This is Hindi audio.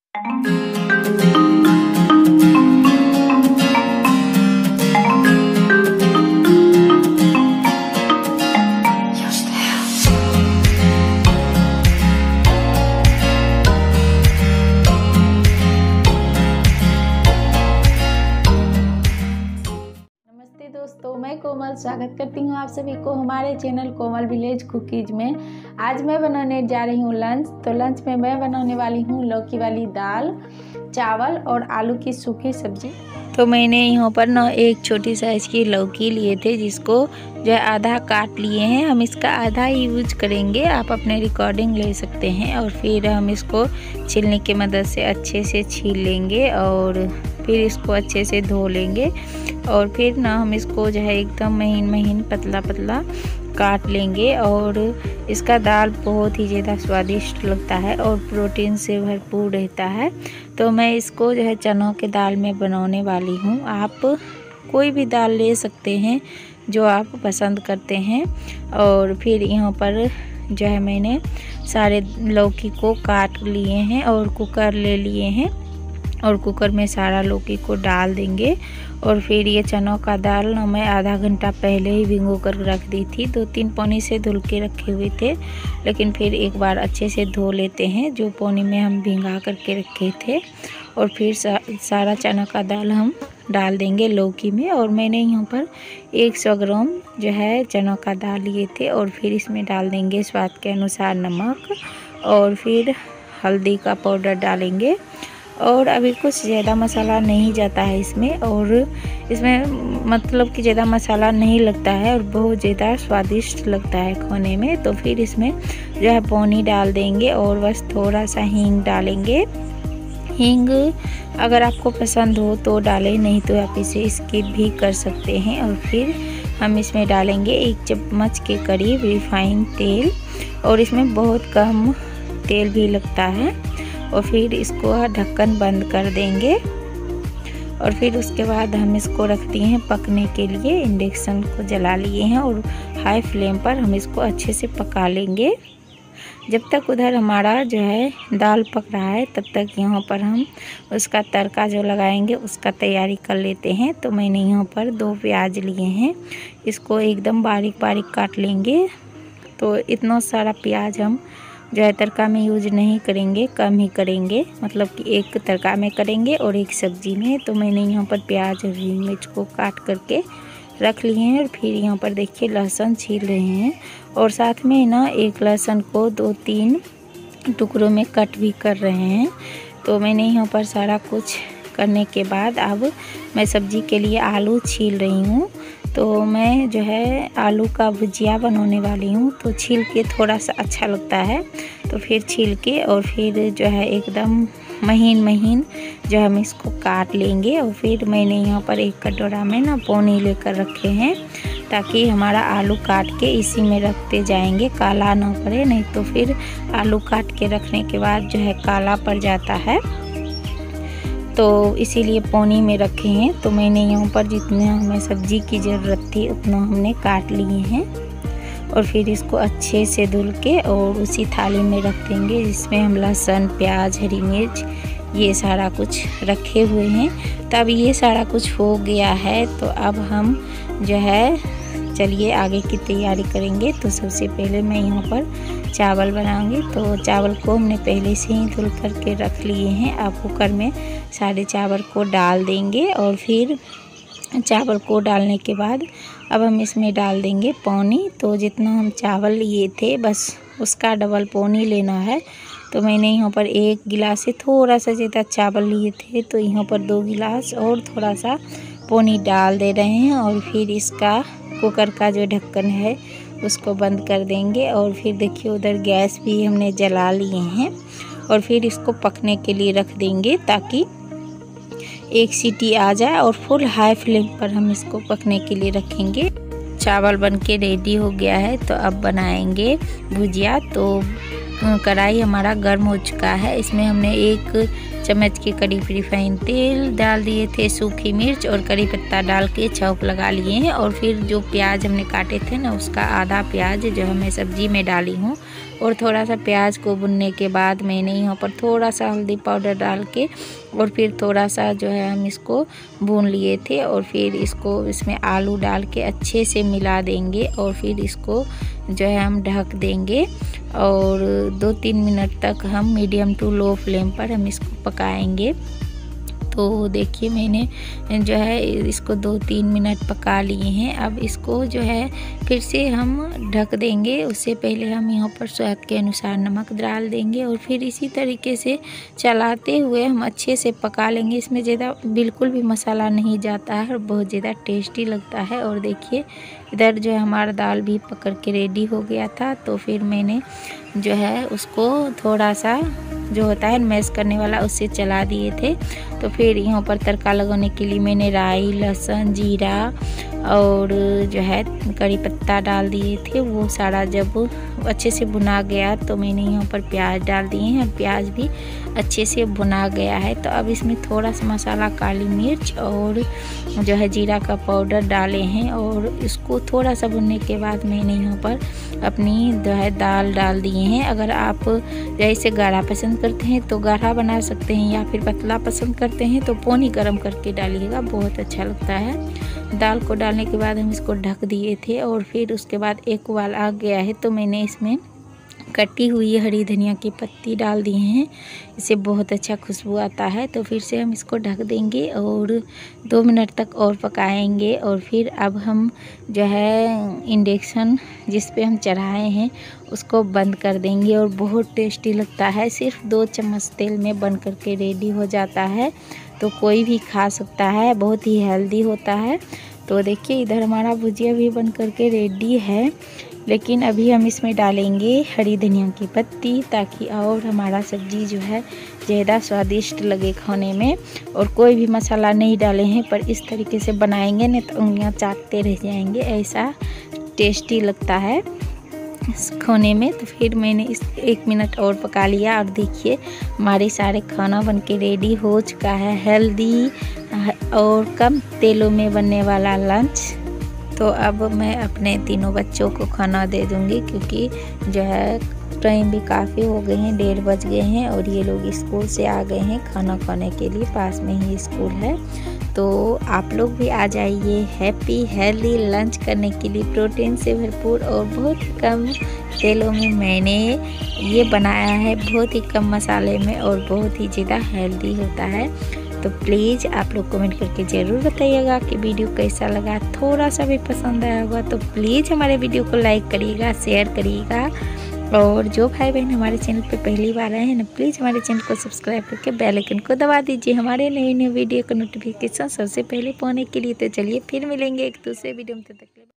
दोस्तों, मैं कोमल स्वागत करती हूँ आप सभी को हमारे चैनल कोमल विलेज कुकीज में। आज मैं बनाने जा रही हूँ लंच। तो लंच में मैं बनाने वाली हूँ लौकी वाली दाल, चावल और आलू की सूखी सब्जी। तो मैंने यहाँ पर ना एक छोटी साइज की लौकी लिए थे, जिसको जो है आधा काट लिए हैं। हम इसका आधा ही यूज करेंगे, आप अपने रिकॉर्डिंग ले सकते हैं। और फिर हम इसको छीलने की मदद से अच्छे से छील लेंगे और फिर इसको अच्छे से धो लेंगे। और फिर ना हम इसको जो है एकदम महीन महीन पतला पतला काट लेंगे। और इसका दाल बहुत ही ज़्यादा स्वादिष्ट लगता है और प्रोटीन से भरपूर रहता है। तो मैं इसको जो है चनों के दाल में बनाने वाली हूँ। आप कोई भी दाल ले सकते हैं जो आप पसंद करते हैं। और फिर यहाँ पर जो है मैंने सारे लौकी को काट लिए हैं और कुकर ले लिए हैं। और कुकर में सारा लौकी को डाल देंगे। और फिर ये चनों का दाल ना मैं आधा घंटा पहले ही भिगो कर रख दी थी। 2-3 पानी से धुल के रखे हुए थे, लेकिन फिर एक बार अच्छे से धो लेते हैं जो पानी में हम भिंगा करके रखे थे। और फिर सारा चना का दाल हम डाल देंगे लौकी में। और मैंने यहाँ पर 100 ग्राम जो है चना का दाल लिए थे। और फिर इसमें डाल देंगे स्वाद के अनुसार नमक और फिर हल्दी का पाउडर डालेंगे। और अभी कुछ ज़्यादा मसाला नहीं जाता है इसमें, और इसमें मतलब कि ज़्यादा मसाला नहीं लगता है और बहुत ज़्यादा स्वादिष्ट लगता है खाने में। तो फिर इसमें जो है पानी डाल देंगे और बस थोड़ा सा हींग डालेंगे। हींग अगर आपको पसंद हो तो डालें, नहीं तो आप इसे स्किप भी कर सकते हैं। और फिर हम इसमें डालेंगे 1 चम्मच के करीब रिफाइंड तेल, और इसमें बहुत कम तेल भी लगता है। और फिर इसको ढक्कन बंद कर देंगे। और फिर उसके बाद हम इसको रख दिए हैं पकने के लिए। इंडक्शन को जला लिए हैं और हाई फ्लेम पर हम इसको अच्छे से पका लेंगे। जब तक उधर हमारा जो है दाल पक रहा है, तब तक यहाँ पर हम उसका तड़का जो लगाएंगे उसका तैयारी कर लेते हैं। तो मैंने यहाँ पर 2 प्याज लिए हैं, इसको एकदम बारीक बारीक काट लेंगे। तो इतना सारा प्याज हम जो है तड़का में यूज नहीं करेंगे, कम ही करेंगे, मतलब कि एक तड़का में करेंगे और एक सब्जी में। तो मैंने यहाँ पर प्याज और हरी मिर्च को काट करके रख लिए हैं। और फिर यहाँ पर देखिए लहसुन छील रहे हैं, और साथ में ना एक लहसुन को 2-3 टुकड़ों में कट भी कर रहे हैं। तो मैंने यहाँ पर सारा कुछ करने के बाद अब मैं सब्जी के लिए आलू छील रही हूँ। तो मैं जो है आलू का भुजिया बनाने वाली हूँ, तो छील के थोड़ा सा अच्छा लगता है। तो फिर छील के और फिर जो है एकदम महीन महीन जो हम इसको काट लेंगे। और फिर मैंने यहाँ पर एक कटोरा में ना पानी लेकर रखे हैं, ताकि हमारा आलू काट के इसी में रखते जाएंगे, काला ना पड़े। नहीं तो फिर आलू काट के रखने के बाद जो है काला पड़ जाता है। तो इसीलिए पानी में रखे हैं। तो मैंने यहाँ पर जितना हमें सब्जी की ज़रूरत थी उतना हमने काट लिए हैं। और फिर इसको अच्छे से धुल के और उसी थाली में रख देंगे, जिसमें हम लहसुन, प्याज, हरी मिर्च ये सारा कुछ रखे हुए हैं। तब ये सारा कुछ हो गया है, तो अब हम जो है चलिए आगे की तैयारी करेंगे। तो सबसे पहले मैं यहाँ पर चावल बनाऊंगी। तो चावल को हमने पहले से ही धुल करके रख लिए हैं। अब कुकर में सारे चावल को डाल देंगे। और फिर चावल को डालने के बाद अब हम इसमें डाल देंगे पानी। तो जितना हम चावल लिए थे बस उसका डबल पानी लेना है। तो मैंने यहाँ पर 1 गिलास से थोड़ा सा ज़्यादा चावल लिए थे, तो यहाँ पर 2 गिलास और थोड़ा सा पानी डाल दे रहे हैं। और फिर इसका कुकर का जो ढक्कन है उसको बंद कर देंगे। और फिर देखिए उधर गैस भी हमने जला लिए हैं। और फिर इसको पकने के लिए रख देंगे, ताकि 1 सीटी आ जाए। और फुल हाई फ्लेम पर हम इसको पकने के लिए रखेंगे। चावल बनके रेडी हो गया है, तो अब बनाएंगे भुजिया। तो कढ़ाई हमारा गर्म हो चुका है, इसमें हमने 1 चम्मच के करीब रिफाइंड तेल डाल दिए थे, सूखी मिर्च और करी पत्ता डाल के छौंक लगा लिए हैं। और फिर जो प्याज हमने काटे थे ना, उसका आधा प्याज जो मैं सब्जी में डाली हूँ, और थोड़ा सा प्याज को भुनने के बाद मैंने यहाँ पर थोड़ा सा हल्दी पाउडर डाल के और फिर थोड़ा सा जो है हम इसको भून लिए थे और फिर इसको इसमें आलू डाल के अच्छे से मिला देंगे और फिर इसको जो है हम ढक देंगे और 2-3 मिनट तक हम मीडियम टू लो फ्लेम पर हम इसको पकाएंगे। तो देखिए मैंने जो है इसको 2-3 मिनट पका लिए हैं। अब इसको जो है फिर से हम ढक देंगे। उससे पहले हम यहाँ पर स्वाद के अनुसार नमक डाल देंगे और फिर इसी तरीके से चलाते हुए हम अच्छे से पका लेंगे। इसमें ज़्यादा बिल्कुल भी मसाला नहीं जाता है और बहुत ज़्यादा टेस्टी लगता है। और देखिए इधर जो है हमारा दाल भी पकड़ के रेडी हो गया था। तो फिर मैंने जो है उसको थोड़ा सा जो होता है मैश करने वाला उससे चला दिए थे। तो फिर यहाँ पर तड़का लगाने के लिए मैंने राई, लहसुन, जीरा और जो है कड़ी पत्ता डाल दिए थे। वो सारा जब अच्छे से भुना गया तो मैंने यहाँ पर प्याज डाल दिए हैं और प्याज भी अच्छे से भुना गया है। तो अब इसमें थोड़ा सा मसाला, काली मिर्च और जो है जीरा का पाउडर डाले हैं और इसको थोड़ा सा भुनने के बाद मैंने यहाँ पर अपनी जो है दाल डाल दिए हैं। अगर आप जैसे गाढ़ा पसंद करते हैं तो गाढ़ा बना सकते हैं या फिर पतला पसंद करते हैं तो पानी गर्म करके डालिएगा, बहुत अच्छा लगता है। दाल को डालने के बाद हम इसको ढक दिए थे और फिर उसके बाद एक उबाल आ गया है तो मैंने इसमें कटी हुई हरी धनिया की पत्ती डाल दिए हैं। इससे बहुत अच्छा खुशबू आता है। तो फिर से हम इसको ढक देंगे और 2 मिनट तक और पकाएंगे और फिर अब हम जो है इंडक्शन जिस पे हम चढ़ाए हैं उसको बंद कर देंगे और बहुत टेस्टी लगता है। सिर्फ 2 चम्मच तेल में बन करके रेडी हो जाता है तो कोई भी खा सकता है, बहुत ही हेल्दी होता है। तो देखिए इधर हमारा भुजिया भी बन करके रेडी है, लेकिन अभी हम इसमें डालेंगे हरी धनिया की पत्ती ताकि और हमारा सब्जी जो है ज़्यादा स्वादिष्ट लगे खाने में। और कोई भी मसाला नहीं डाले हैं, पर इस तरीके से बनाएंगे ना तो उंगलियां चाटते रह जाएंगे, ऐसा टेस्टी लगता है इस खाने में। तो फिर मैंने इस 1 मिनट और पका लिया और देखिए हमारे सारे खाना बनके रेडी हो चुका है। हेल्दी और कम तेलों में बनने वाला लंच। तो अब मैं अपने तीनों बच्चों को खाना दे दूंगी क्योंकि जो है टाइम भी काफ़ी हो गए हैं, 1:30 बज गए हैं और ये लोग स्कूल से आ गए हैं खाना खाने के लिए। पास में ही स्कूल है तो आप लोग भी आ जाइए हैप्पी हेल्दी लंच करने के लिए। प्रोटीन से भरपूर और बहुत कम तेलों में मैंने ये बनाया है, बहुत ही कम मसाले में और बहुत ही ज़्यादा हेल्दी होता है। तो प्लीज़ आप लोग कमेंट करके ज़रूर बताइएगा कि वीडियो कैसा लगा। थोड़ा सा भी पसंद आया होगा तो प्लीज़ हमारे वीडियो को लाइक करिएगा, शेयर करिएगा। और जो भाई बहन हमारे चैनल पे पहली बार आए हैं ना, प्लीज़ हमारे चैनल को सब्सक्राइब करके बेल आइकन को दबा दीजिए हमारे नए वीडियो का नोटिफिकेशन सबसे पहले पाने के लिए। तो चलिए फिर मिलेंगे एक दूसरे वीडियो में, तब तक